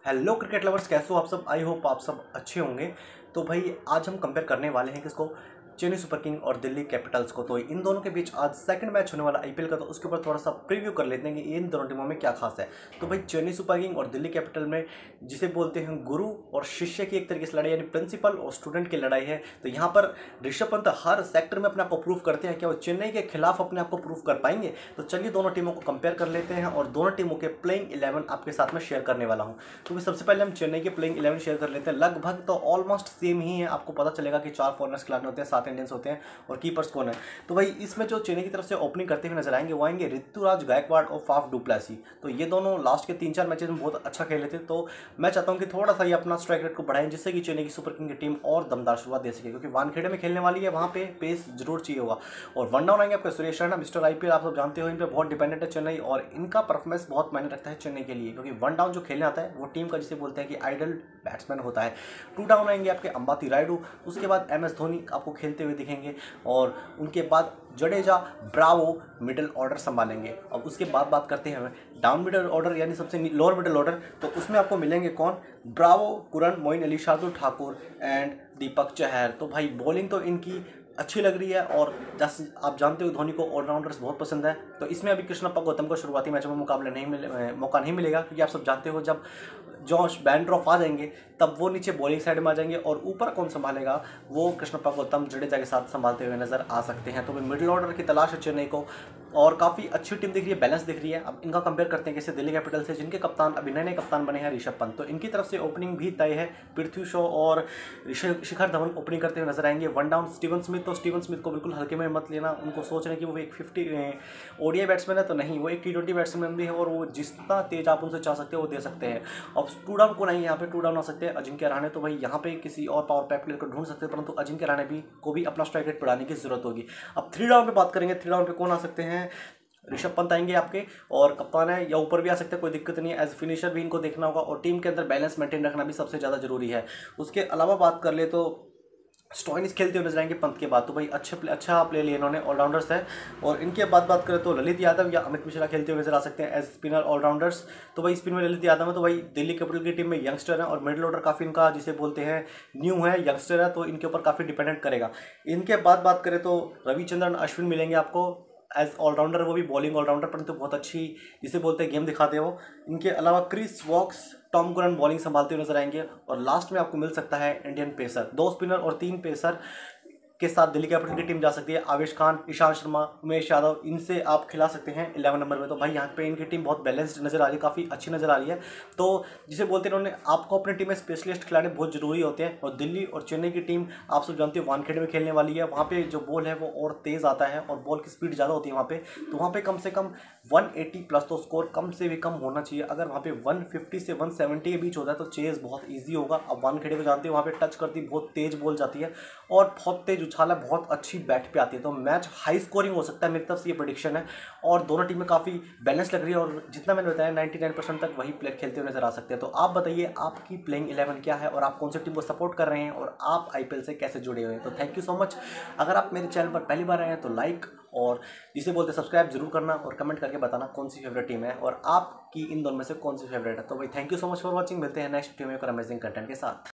Hello cricket lovers, कैसे हो आप सब। आई होप आप सब अच्छे होंगे। तो भाई आज हम कंपेयर करने वाले हैं किसको, चेन्नई सुपर किंग और दिल्ली कैपिटल्स को। तो इन दोनों के बीच आज सेकंड मैच होने वाला आईपीएल का, तो उसके ऊपर थोड़ा सा प्रीव्यू कर लेते हैं कि इन दोनों टीमों में क्या खास है। तो भाई चेन्नई सुपर किंग और दिल्ली कैपिटल में जिसे बोलते हैं गुरु और शिष्य की एक तरीके से लड़ाई, यानी प्रिंसिपल और स्टूडेंट की लड़ाई है। तो यहाँ पर ऋषभ पंत हर सेक्टर में अपने आप को प्रूव करते हैं, क्या वो चेन्नई के खिलाफ अपने आप को प्रूव कर पाएंगे। तो चलिए दोनों टीमों को कंपेयर कर लेते हैं और दोनों टीमों के प्लेइंग 11 आपके साथ में शेयर करने वाला हूँ। तो सबसे पहले हम चेन्नई के प्लेइंग 11 शेयर कर लेते हैं। लगभग तो ऑलमोस्ट सेम ही है, आपको पता चलेगा कि 4 फॉरनर्स खिलाने होते हैं, 7 इंडियंस होते हैं और कीपर्स कौन है। तो भाई इसमें जो चेन्नई की तरफ से ओपनिंग करते हुए नजर आएंगे वो आएंगे ऋतुराज गायकवाड़ और फाफ डू प्लेसी। तो ये दोनों लास्ट के 3-4 मैचेस में बहुत अच्छा खेले थे। तो मैं चाहता हूं कि थोड़ा सा ये अपना स्ट्राइक रेट को बढ़ाएं, जिससे कि चेन्नई की सुपर किंग की टीम और दमदार शुरुआत दे सके, क्योंकि वानखेड़े में खेलने वाली है, वहां पे पेस जरूर चाहिए होगा। और वन डाउन आएंगे आपके सुरेश रैना, मिस्टर आईपीएल, आप सब जानते हो इन पर बहुत डिपेंडेंट है चेन्नई, और इनका परफॉर्मेंस बहुत मायने रखता है चेन्नई के लिए, क्योंकि वन डाउन जो खेलने आता है वो टीम का जिसे बोलते हैं कि आइडल बैट्समैन होता है। 2 डाउन आएंगे आपके अंबाती रायडू, उसके बाद एमएस धोनी आपको खेलते हुए दिखेंगे, और उनके बाद जडेजा ब्रावो मिडिल ऑर्डर संभालेंगे। अब उसके बाद बात करते हैं डाउन मिडिल ऑर्डर, यानी सबसे लोअर मिडिल ऑर्डर। तो उसमें आपको मिलेंगे कौन, Bravo, Curran, Moeen Ali, Shardul Thakur and Deepak Chahar. तो भाई बॉलिंग तो इनकी अच्छी लग रही है, और जैसे आप जानते हो धोनी को ऑलराउंडर्स बहुत पसंद है। तो इसमें अभी कृष्णप्पा गौतम को शुरुआती मैचों में मौका नहीं मिलेगा, क्योंकि आप सब जानते हो जब जॉश बैनड्रॉफ आ जाएंगे तब वो नीचे बॉलिंग साइड में आ जाएंगे, और ऊपर कौन संभालेगा वो कृष्णप्पा गौतम जडेजा के साथ संभालते हुए नजर आ सकते हैं। तो भाई मिडिल ऑर्डर की तलाश है चेन्नई को, और काफ़ी अच्छी टीम दिख रही है, बैलेंस दिख रही है। अब इनका कंपेयर करते हैं कैसे दिल्ली कैपिटल से, जिनके कप्तान अभी नए कप्तान बने हैं ऋषभ पंत। तो इनकी तरफ से ओपनिंग भी तय है, पृथ्वी शॉ और शिखर धवन ओपनिंग करते हुए नजर आएंगे। वन डाउन स्टीवन स्मिथ, तो स्टीवन स्मिथ को बिल्कुल हल्के में मत लेना, उनको सोच रहे हैं कि वो एक 50 ओडीआई बैट्समैन है, तो नहीं, वो एक T20 बैट्समैन भी है, और वो जितना तेज आप उनसे चाह सकते हो वो दे सकते हैं। अब 2 डाउन को नहीं, यहाँ पे 2 डाउन आ सकते हैं अजिंक्य रहाणे। तो भाई यहाँ पे किसी और पावर प्ले प्लेयर को ढूंढ सकते हैं, परंतु अजिंक्य रहाणे को भी अपना स्ट्राइक रेट बढ़ाने की जरूरत होगी। अब 3 डाउन पे बात करेंगे, 3 डाउन पे कौन आ सकते हैं, ऋषभ पंत आएंगे आपके, और कप्तान है, या ऊपर भी आ सकते हैं, कोई दिक्कत नहीं है। एज फिनिशर भी इनको देखना होगा, और टीम के अंदर बैलेंस मेंटेन रखना भी सबसे ज़्यादा जरूरी है। उसके अलावा बात कर ले तो स्टॉइनिस खेलते हुए नजर आएंगे पंत के बाद। तो भाई अच्छा प्ले लिए इन्होंने, ऑलराउंडर्स है। और इनके बात करें तो ललित यादव या अमित मिश्रा खेलते हुए नजर आ सकते हैं एज स्पिनर ऑलराउंडर्स। तो भाई स्पिन में ललित यादव है, तो भाई दिल्ली कैपिटल की टीम में यंगस्टर है, और मिडिल ऑर्डर काफ़ी इनका जिसे बोलते हैं न्यू है, यंगस्टर है, तो इनके ऊपर काफ़ी डिपेंडेंट करेगा। इनके बाद बात करें तो रविचंद्रन अश्विन मिलेंगे आपको एज ऑलराउंडर, वो भी बॉलिंग ऑलराउंडर, परंतु बहुत अच्छी जिसे बोलते हैं गेम दिखाते हो। इनके अलावा Chris Woakes, Tom Curran bowling संभालते हुए नजर आएंगे, और लास्ट में आपको मिल सकता है इंडियन पेसर, 2 स्पिनर और 3 पेसर के साथ दिल्ली कैपिटल की टीम जा सकती है। आवेश खान, ईशांत शर्मा, उमेश यादव, इनसे आप खिला सकते हैं 11 नंबर में। तो भाई यहाँ पे इनकी टीम बहुत बैलेंस्ड नजर आ रही है, काफ़ी अच्छी नजर आ रही है। तो जिसे बोलते हैं इन्होंने, आपको अपनी टीम में स्पेशलिस्ट खिलाड़ी बहुत जरूरी होते हैं, और दिल्ली और चेन्नई की टीम आप सब जानते हो वानखेड़े में खेलने वाली है। वहाँ पे जो बॉल है वो और तेज़ आता है, और बॉल की स्पीड ज़्यादा होती है वहाँ पे। तो वहाँ पे कम से कम 180 प्लस तो स्कोर कम से भी कम होना चाहिए। अगर वहाँ पे 150 से 170 के बीच हो जाए तो चेज बहुत ईजी होगा। अब वानखेड़े को जानते हो, वहाँ पे टच करती बहुत तेज बॉल जाती है, और बहुत तेज उछाल है, बहुत अच्छी बैट पे आती है। तो मैच हाई स्कोरिंग हो सकता है, मेरी तरफ से ये प्रेडिक्शन है। और दोनों टीमें काफ़ी बैलेंस लग रही है, और जितना मैंने बताया 99% तक वही प्लेयर खेलते हुए नजर आ सकते हैं। तो आप बताइए आपकी प्लेइंग 11 क्या है, और आप कौन सी टीम को सपोर्ट कर रहे हैं, और आप आईपीएल से कैसे जुड़े हुए हैं। तो थैंक यू सो मच। अगर आप मेरे चैनल पर पहली बार आए हैं तो लाइक और जिसे बोलते सब्सक्राइब जरूर करना, और कमेंट करके बताना कौन सी फेवरेट टीम है, और आपकी इन दोनों में से कौन सी फेवरेट है। तो भाई thank you so much for watching, मिलते हैं नेक्स्ट वीडियो में एक अमेजिंग कंटेंट के साथ।